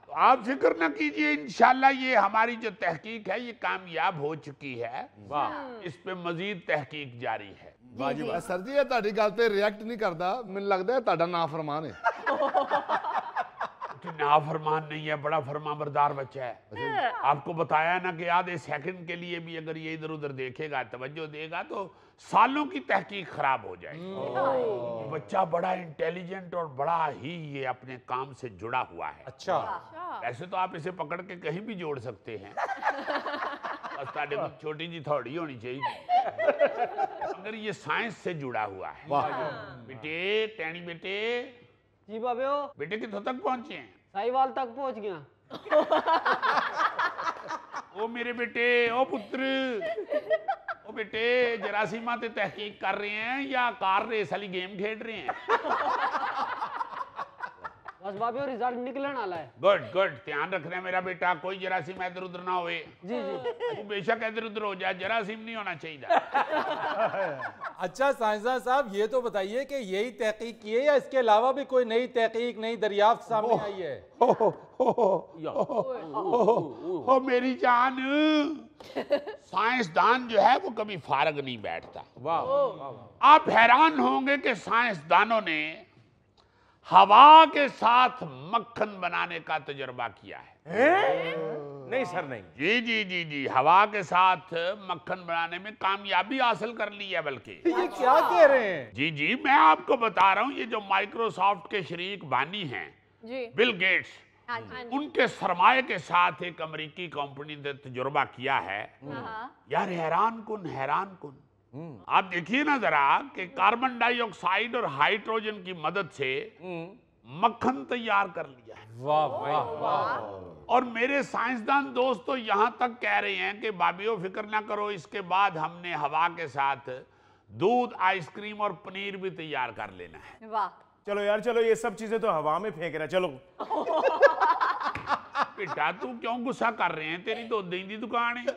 आप फिक्र न कीजिए, इंशाल्लाह ये हमारी जो तहकीक है ये कामयाब हो चुकी है। वाह, इस पे मजीद तहकीक जारी है। वाह जी वाह। सर जी ये ਤੁਹਾਡੀ ਗੱਲ ਤੇ ਰਿਐਕਟ ਨਹੀਂ करदा, ਮੈਨੂੰ लगदा है ਤੁਹਾਡਾ नाफरमान है। नाफरमान नहीं है, बड़ा फरमाबरदार बच्चा है। आपको बताया ना कि आधे सेकंड के लिए भी अगर ये इधर उधर देखेगा, तवज्जो देगा, तो सालों की तहकीक खराब हो जाएगी। बच्चा बड़ा इंटेलिजेंट और बड़ा ही ये अपने काम से जुड़ा हुआ है। अच्छा, वैसे तो आप इसे पकड़ के कहीं भी जोड़ सकते हैं, बस ताड़े को छोटी जी थोड़ी होनी चाहिए, अगर ये साइंस से जुड़ा हुआ है। बेटे, टैनी बेटे, जी बाबे बेटे कितों तक पहुंचे हैं? साहिवाल तक पहुंच गया। ओ मेरे बेटे, ओ पुत्र, ओ बेटे, जरासीमा ते तहकीक कर रहे हैं या कार रेस वाली गेम खेल रहे हैं? बस बाबे रिजल्ट निकलने वाला है। गुड गुड, ध्यान रखना है मेरा बेटा, कोई जरासीम इधर उधर ना होए। जी जी। तू बेशक इधर उधर हो जा, जरासीम नहीं होना चाहिए। अच्छा साइंसदान साहब, ये तो बताइए कि यही तहकीक की है या इसके अलावा भी कोई नई तहकीक, नई दरियाफ्त सामने आई है? ओ मेरी जान, साइंसदान जो है वो कभी फारग नहीं बैठता। वाह, आप हैरान होंगे कि साइंसदानों ने हवा के साथ मक्खन बनाने का तजुर्बा किया है। नहीं सर नहीं। जी जी जी जी, हवा के साथ मक्खन बनाने में कामयाबी हासिल कर ली है। बल्कि ये क्या कह रहे हैं? जी जी, मैं आपको बता रहा हूं, ये जो माइक्रोसॉफ्ट के शरीक बानी हैं जी। बिल गेट्स, हाँ जी। उनके सरमाए के साथ एक अमेरिकी कंपनी ने तजुर्बा किया है। यार हैरान कुन आप देखिए ना जरा कि कार्बन डाइऑक्साइड और हाइड्रोजन की मदद से मक्खन तैयार कर लिया है। वाह वाह वाह। और मेरे साइंसदान दोस्त तो यहां तक कह रहे हैं कि बाबियो फिक्र ना करो, इसके बाद हमने हवा के साथ दूध, आइसक्रीम और पनीर भी तैयार कर लेना है। वाह। चलो यार चलो, ये सब चीजें तो हवा में फेंक रहा। चलो बेटा तू क्यों गुस्सा कर रहे हैं? तेरी तो दही दी दुकान है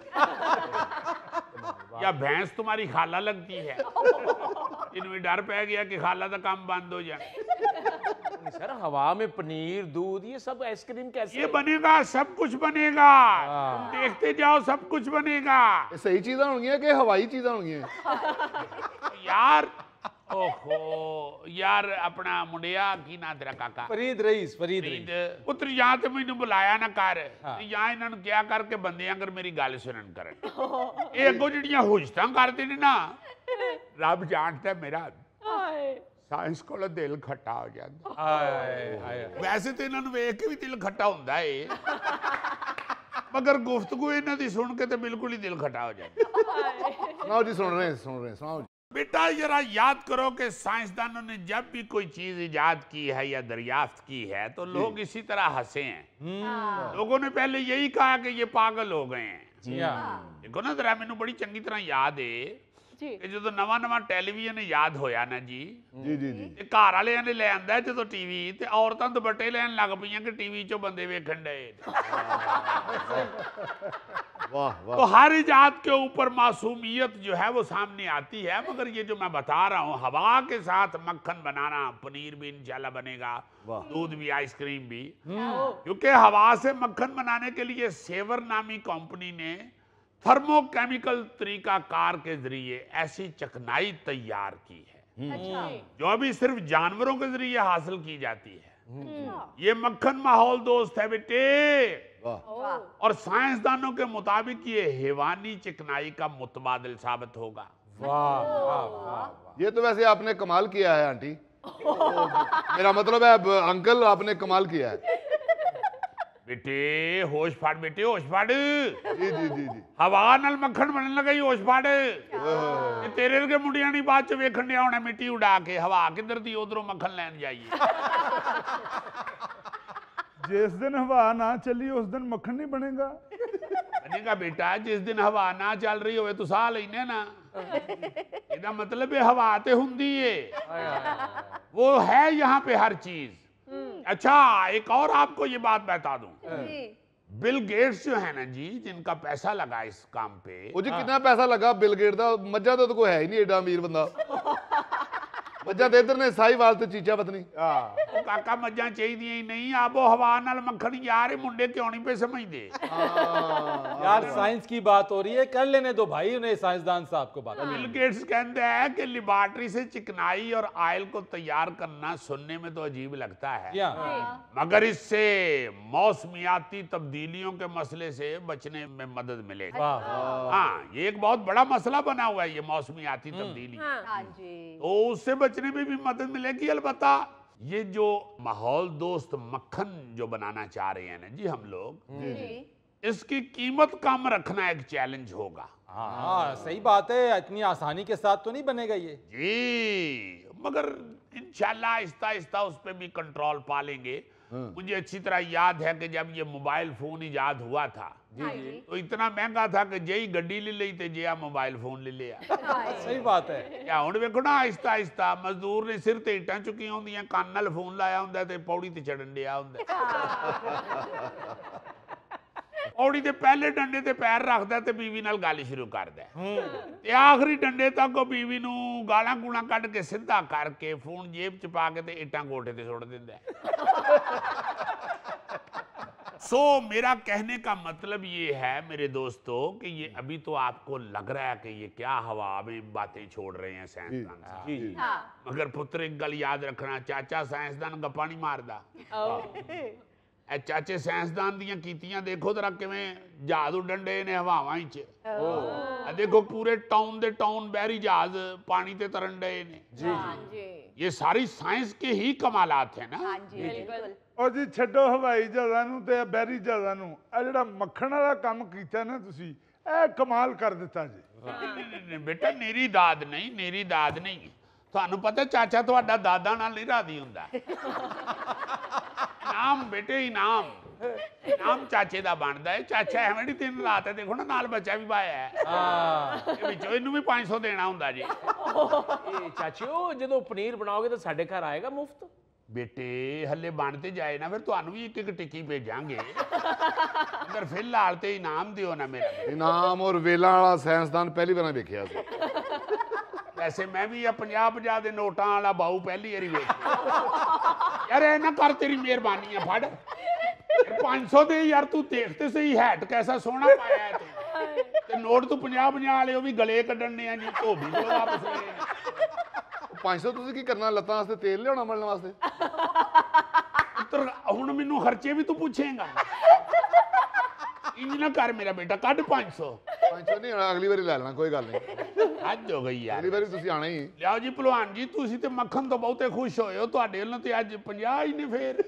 या भैंस तुम्हारी खाला लगती है? इनमें डर पै गया कि खाला का काम बंद हो जाए। सर, हवा में पनीर, दूध, ये सब आइसक्रीम कैसे? ये बनेगा, सब कुछ बनेगा, तुम देखते जाओ, सब कुछ बनेगा। ਇਹ ਸਹੀ ਚੀਜ਼ਾਂ ਹੋਣਗੀਆਂ ਕਿ ਹਵਾਈ ਚੀਜ਼ਾਂ ਹੋਣਗੀਆਂ? यार ओहो यार, अपना मुंडिया की ना तेरा काका फरीद रईस, फरीद फरीद रईस। पुत्र, यहाँ ते मैनू बुलाया ना कर। यहाँ इन्होंने क्या करके बंदे अगर मेरी गल सुनन करन, ये अगों जिहड़ियां हुजतां करदे ने ना, रब जानता है मेरा साइंस कोल दिल खट्टा हो जाता। वैसे तो इन्होंने वेख के भी दिल खट्टा हुंदा है, मगर गुफ्तगू इन्हां दी सुन के तो बिल्कुल ही दिल खट्टा हो जाता। ਸੁਣਾਓ ਜੀ, ਸੁਣ ਰਹੇ हैं ਸੁਣਾਓ जी। बेटा जरा याद करो कि साइंसदानों ने जब भी कोई चीज इजाद की है या दरियाफ्त की है तो लोग इसी तरह हंसे हैं। लोगों ने पहले यही कहा कि ये पागल हो गए हैं। देखो ना जरा, मैनू बड़ी चंगी तरह याद है कि जो नवा टेलीविजन याद होया ना जी, जी जी जी। ते घर वालियां ने ले आंदा जो टीवी, ते औरतां दुपट्टे लैन लग पईयां कि टीवी चो बंदे वेखण डए। वाह वाह। तो हर इजाद के ऊपर मासूमियत जो है वो सामने आती है। मगर ये जो मैं बता रहा हूँ, हवा के साथ मक्खन बनाना, पनीर भी इंशाल्लाह बनेगा, दूध भी, आइसक्रीम भी, क्योंकि हवा से मक्खन बनाने के लिए सेवर नामी कंपनी ने थर्मोकेमिकल तरीका कार के जरिए ऐसी चिकनाई तैयार की है जो अभी सिर्फ जानवरों के जरिए हासिल की जाती है। ये मक्खन माहौल दोस्त है बेटे, और साइंसदानों के मुताबिक ये हैवानी चिकनाई का मुतबादिल साबित होगा। वाह वाह वाह। ये तो वैसे आपने कमाल किया है आंटी। मेरा मतलब है अंकल, आपने कमाल किया है। बेटे होश फाड़, बेटे होश फाड़। जी जी जी जी। हवा नाल मक्खन बनने लगा, होश फाड़। ये तेरे वर्गे मुंडियां नहीं बाद च वेखण दिया होना मिट्टी उड़ा के, हवा किधर दी उधरों मक्खन लैन जाइए। जिस दिन हवा ना चली उस दिन मक्खन नहीं बनेगा। बनेगा बेटा, जिस दिन हवा ना चल रही होवे तो साह लेने ना। इसका मतलब है हवा ते हुंदी है, वो है यहाँ पे हर चीज। अच्छा, एक और आपको ये बात बता दूं, बिल गेट्स जो है ना जी, जिनका पैसा लगा इस काम पे, ਉਹ ਜੀ ਕਿੰਨਾ ਪੈਸਾ ਲੱਗਾ ਬਿਲ ਗੇਟ ਦਾ? ਮੱਝਾਂ ਦਾ ਤਾਂ ਕੋਈ ਹੈ ਹੀ ਨਹੀਂ ਏਡਾ ਅਮੀਰ ਬੰਦਾ। ਮੱਝਾਂ ਤੇ ਇੱਧਰ ਨੇ ਸਾਹੀਵਾਲ ਤੇ ਚੀਚਾ ਪਤਨੀ ਉਹ ਕਾਕਾ ਮੱਝਾਂ ਚਾਹੀਦੀਆਂ ਹੀ ਨਹੀਂ, ਆਬੋ ਹਵਾ ਨਾਲ मक्खन यार ये मुंडे क्यों नहीं पे समझते। यार साइंस की बात हो रही है, कर लेने दो भाई उन्हें, साइंसदान साहब को बात। बिल गेट्स कहते हैं कि लेबोरेटरी से चिकनाई और ऑयल को तैयार करना सुनने में तो अजीब लगता है, मगर इससे मौसमियाती तब्दीलियों के मसले से बचने में मदद मिलेगी। हाँ, ये एक बहुत बड़ा मसला बना हुआ है ये मौसमियाती तब्दीली, तो उससे बचने में भी मदद मिलेगी। अलबत्ता ये जो माहौल दोस्त मक्खन जो बनाना चाह रहे हैं ना जी हम लोग, इसकी कीमत कम रखना एक चैलेंज होगा। हाँ सही बात है, इतनी आसानी के साथ तो नहीं बनेगा ये जी, मगर इंशाल्लाह आहिस्ता आहिस्ता उस पर भी कंट्रोल पा लेंगे। मुझे अच्छी तरह याद है कि जब ये मोबाइल फोन इजाद हुआ था तो इतना महंगा था कि जे ही गड्डी ले ली ते जे मोबाइल फोन ले लिया। सही बात है। या हुण वेखो ना आहिस्ता आहिस्ता मजदूर ने सिर ते इट्टां चुकियां होंदियां, कान नाल फोन लाया हुंदा ते पौड़ी ते चढ़न दिया हुंदा, पौड़ी ते पहले डंडे ते पैर रखदा ते बीवी नाल गल शुरू करदा ते आखिरी डंडे तक ओ बीवी नूं गालां गूलां कढ के सिद्धा करके फोन जेब च पा के ते इट्टां कोठे ते सुट दिंदा। सो मेरा कहने का मतलब ये है मेरे दोस्तों कि ये अभी तो आपको लग रहा है कि ये क्या हवा में बातें छोड़ रहे हैं साइंसदान, मगर पुत्र एक गल याद रखना, चाचा साइंसदान गप्पा नहीं मारदा। चाचे साइंसदान दियां कीतियां देखो जरा किवें जहाज उड्डण डे ने हवावां विच, देखो पूरे टाउन दे टाउन बहरी जहाज पानी ते तरन डे ने जी। ये सारी साइंस के ही कमालात है ना। ਉਹ ਜੀ ਛੱਡੋ ਹਵਾਈ ਜਹਾਜ਼ਾਂ ਨੂੰ ਤੇ ਬਹਿਰੀ ਜਹਾਜ਼ਾਂ ਨੂੰ, ਆ ਜਿਹੜਾ ਮੱਖਣ ਵਾਲਾ ਕੰਮ ਕੀਤਾ ਨਾ ਤੁਸੀਂ, ਇਹ ਕਮਾਲ ਕਰ ਦਿੱਤਾ ਜੀ। नहीं बेटा मेरी दाद नहीं, मेरी दाद नहीं, ਤੁਹਾਨੂੰ ਪਤਾ ਚਾਚਾ ਤੁਹਾਡਾ ਦਾਦਾ ਨਾਲ ਨਹੀਂ ਰਾਦੀ ਹੁੰਦਾ। ਇਨਾਮ ਬੇਟੇ ਇਨਾਮ, ਇਨਾਮ ਚਾਚੇ ਦਾ ਬਣਦਾ ਹੈ। ਚਾਚਾ ਐਵੇਂ ਨਹੀਂ ਦਿਨ ਰਾਤ ਹੈ, ਦੇਖੋ ਨਾ ਨਾਲ ਬੱਚਾ ਵੀ ਪਾਇਆ ਹੈ, ਇਹ ਵਿੱਚੋਂ ਇਹਨੂੰ ਵੀ 500 ਦੇਣਾ ਹੁੰਦਾ ਜੀ। ਇਹ ਚਾਚਿਓ ਜਦੋਂ ਪਨੀਰ ਬਣਾਓਗੇ ਤਾਂ ਸਾਡੇ ਘਰ ਆਏਗਾ ਮੁਫਤ? बेटे हले बनते जाए ना, फिर ਤੁਹਾਨੂੰ ਵੀ ਇੱਕ ਇੱਕ ਟਿੱਕੀ ਭੇਜਾਂਗੇ, ਮਗਰ ਫਿਲਹਾਲ ਤੇ ਇਨਾਮ ਦਿਓ ਨਾ ਮੇਰਾ। ਇਨਾਮ ਔਰ ਵੇਲਾਂ ਵਾਲਾ ਸਾਇੰਸਦਾਨ ਪਹਿਲੀ ਵਾਰ ਵੇਖਿਆ ਸੀ। ਵੈਸੇ ਮੈਂ ਵੀ 50-50 ਦੇ ਨੋਟਾਂ ਵਾਲਾ ਬਾਹੂ ਪਹਿਲੀ ਵਾਰੀ ਵੇਖਿਆ। ਯਾਰ ਇਹ ਨਾ ਕਰ, ਤੇਰੀ ਮਿਹਰਬਾਨੀ ਆ, ਫੜ 500 ਦੇ ਯਾਰ, ਤੂੰ ਦੇਖ ਤੇ ਸਹੀ ਹੈਟ ਕੈਸਾ ਸੋਹਣਾ ਪਾਇਆ ਹੈ ਤੂੰ, ਤੇ ਨੋਟ ਤੂੰ 50-50 ਵਾਲੇ ਉਹ ਵੀ ਗਲੇ ਕੱਢਣ ਨੇ ਆ ਜੀ, ਧੋਬੀ ਕੋਲ ਵਾਪਸ ਲੈ 500 ਤੁਸੀਂ ਕੀ ਕਰਨਾ, ਲੱਤਾਂ ਵਾਸਤੇ ਤੇਲ ਲਿਆਉਣਾ ਮਲਣ ਵਾਸਤੇ? ਪੁੱਤਰ ਹੁਣ ਮੈਨੂੰ ਖਰਚੇ ਵੀ ਤੂੰ ਪੁੱਛੇਂਗਾ, ਇੰਜ ਨਾ ਕਰ ਮੇਰਾ ਬੇਟਾ, ਕੱਢ 500। 500 ਨਹੀਂ, ਅਗਲੀ ਵਾਰੀ ਲੈ ਲੈਣਾ, ਕੋਈ ਗੱਲ ਨਹੀਂ। ਹੱਦ ਹੋ ਗਈ ਯਾਰ, ਅਗਲੀ ਵਾਰੀ ਤੁਸੀਂ ਆਣਾ ਹੀ। ਲਿਆਓ ਜੀ ਭਲਵਾਨ ਜੀ, ਤੁਸੀਂ ਤੇ ਮੱਖਣ ਤੋਂ ਬਹੁਤੇ ਖੁਸ਼ ਹੋਏ ਹੋ, ਤੁਹਾਡੇ ਵੱਲੋਂ ਤੇ ਅੱਜ 50 ਹੀ ਨੇ ਫੇਰ।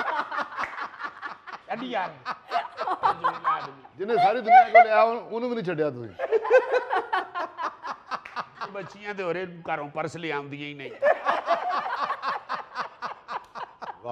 ਕੱਢ ਯਾਰ, ਜਿਹਨੇ ਸਾਰੀ ਦੁਨੀਆ ਕੋਲ ਲਿਆ ਉਹਨੂੰ ਵੀ ਨਹੀਂ ਛੱਡਿਆ ਤੁਸੀਂ। ਬੱਚੀਆਂ ਤੇ ਹੋਰੇ ਘਰੋਂ ਪਰਸ ਲਿਆਉਂਦੀਆਂ ਹੀ ਨਹੀਂ।